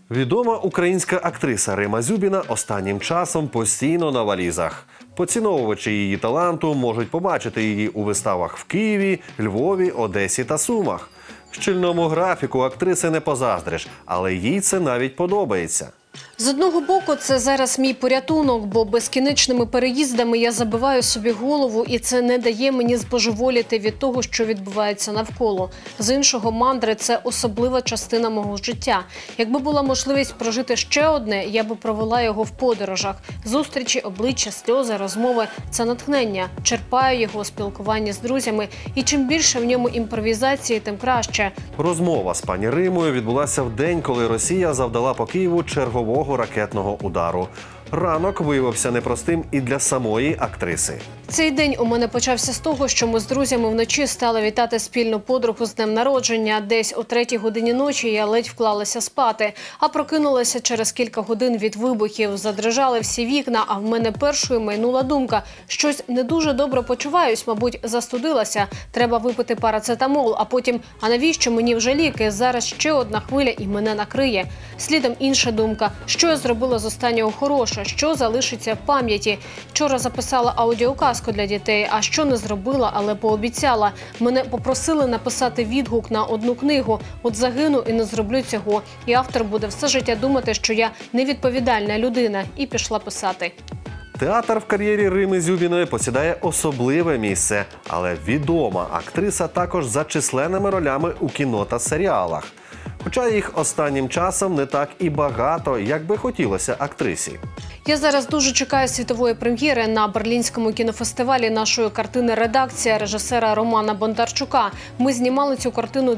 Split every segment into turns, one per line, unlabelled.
Відома українська актриса Рима Зюбіна останнім часом постійно на валізах. Поціновувачі її таланту можуть побачити її у виставах в Києві, Львові, Одесі та Сумах. Щільному графіку актриси не позаздриш, але їй це навіть подобається.
З одного боку, це зараз мій порятунок, бо безкінечними переїздами я забиваю собі голову, і це не дає мені збожеволіти від того, що відбувається навколо. З іншого, мандри – це особлива частина мого життя. Якби була можливість прожити ще одне, я би провела його в подорожах. Зустрічі, обличчя, сльози, розмови – це натхнення. Черпаю його у спілкуванні з друзями, і чим більше в ньому імпровізації, тим краще.
Розмова з пані Римою відбулася в день, коли Росія завдала по Києву чергового ракетного удару. Ранок виявився непростим і для самої актриси.
Цей день у мене почався з того, що ми з друзями вночі стали вітати спільну подругу з днем народження. Десь о 3-й годині ночі я ледь вклалася спати, а прокинулася через кілька годин від вибухів. Задрижали всі вікна, а в мене першою майнула думка. Щось не дуже добре почуваюсь, мабуть, застудилася. Треба випити парацетамол, а потім, а навіщо мені вже ліки? Зараз ще одна хвиля і мене накриє. Слідом інша думка. Що я зробила з останнього хорошого? Що залишиться в пам'яті? Вчора записала аудіоказку для дітей, а що не зробила, але пообіцяла. Мене попросили написати відгук на одну книгу. От загину і не зроблю цього. І автор буде все життя думати, що я невідповідальна людина. І пішла писати.
Театр в кар'єрі Рими Зюбіної посідає особливе місце, але відома актриса також за численними ролями у кіно та серіалах. Хоча їх останнім часом не так і багато, як би хотілося актрисі.
Я зараз дуже чекаю світової прем'єри на Берлінському кінофестивалі нашої картини «Редакція» режисера Романа Бондарчука. Ми знімали цю картину у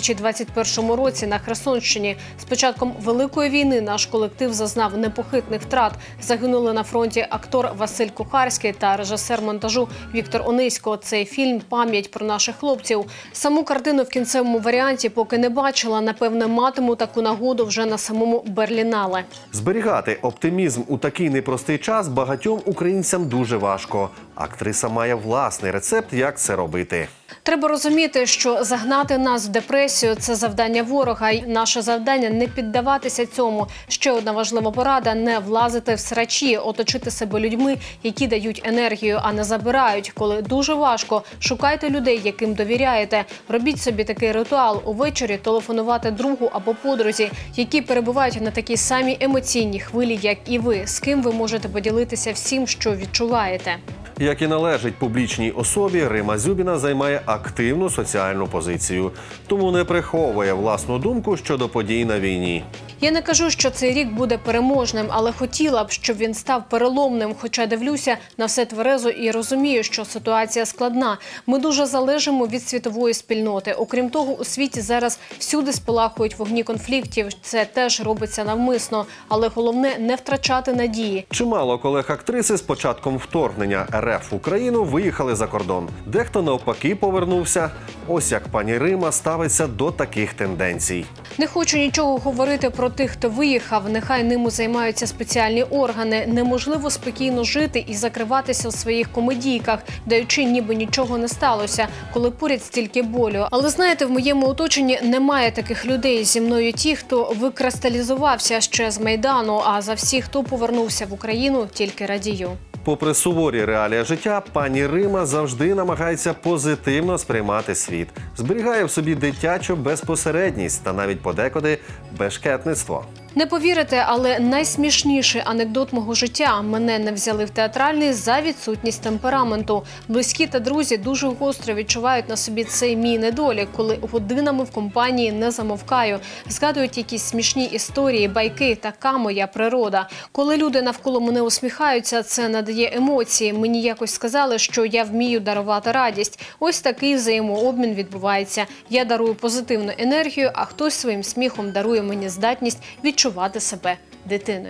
2021 році на Херсонщині. З початком Великої війни наш колектив зазнав непохитних втрат. Загинули на фронті актор Василь Кухарський та режисер монтажу Віктор Онисько. Цей фільм – пам'ять про наших хлопців. Саму картину в кінцевому варіанті поки не бачила. Напевне, матиму таку нагоду вже на самому Берлінале.
Зберігати оптимізм у такий непростий час багатьом українцям дуже важко. Актриса має власний рецепт, як це робити.
Треба розуміти, що загнати нас в депресію – це завдання ворога. І наше завдання – не піддаватися цьому. Ще одна важлива порада – не влазити в срачі, оточити себе людьми, які дають енергію, а не забирають. Коли дуже важко, шукайте людей, яким довіряєте. Робіть собі такий ритуал – увечері телефонувати другу або подрузі, які перебувають на такій самій емоційній хвилі, як і ви. З ким ви можете поділитися всім, що відчуваєте.
Як і належить публічній особі, Рима Зюбіна займає активну соціальну позицію. Тому не приховує власну думку щодо подій на війні.
Я не кажу, що цей рік буде переможним, але хотіла б, щоб він став переломним. Хоча дивлюся на все тверезо і розумію, що ситуація складна. Ми дуже залежимо від світової спільноти. Окрім того, у світі зараз всюди спалахують вогні конфліктів. Це теж робиться навмисно. Але головне – не втрачати надії.
Чимало колег актриси з початком вторгнення РФ в Україну виїхали за кордон. Дехто навпаки повернувся. Ось як пані Рима ставиться до таких тенденцій.
Не хочу нічого говорити про тих, хто виїхав. Нехай ними займаються спеціальні органи. Неможливо спокійно жити і закриватися в своїх комедійках, даючи ніби нічого не сталося, коли поряд стільки болю. Але знаєте, в моєму оточенні немає таких людей. Зі мною ті, хто викристалізувався ще з Майдану, а за всіх, хто повернувся в Україну, тільки радію.
Попри суворі реалії життя, пані Рима завжди намагається позитивно сприймати світ. Зберігає в собі дитячу безпосередність та навіть подекуди бешкетництво.
Не повірите, але найсмішніший анекдот мого життя – мене не взяли в театральний за відсутність темпераменту. Близькі та друзі дуже гостро відчувають на собі цей мій недолік, коли годинами в компанії не замовкаю. Згадують якісь смішні історії, байки, така моя природа. Коли люди навколо мене усміхаються, це надає емоції. Мені якось сказали, що я вмію дарувати радість. Ось такий взаємообмін відбувається. Я дарую позитивну енергію, а хтось своїм сміхом дарує мені здатність відчувати себе дитиною.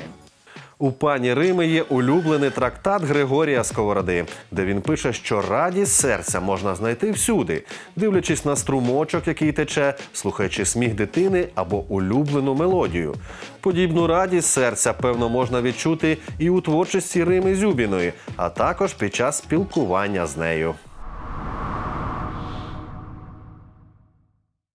У пані Рими є улюблений трактат Григорія Сковороди, де він пише, що радість серця можна знайти всюди, дивлячись на струмочок, який тече, слухаючи сміх дитини або улюблену мелодію. Подібну радість серця, певно, можна відчути і у творчості Рими Зюбіної, а також під час спілкування з нею.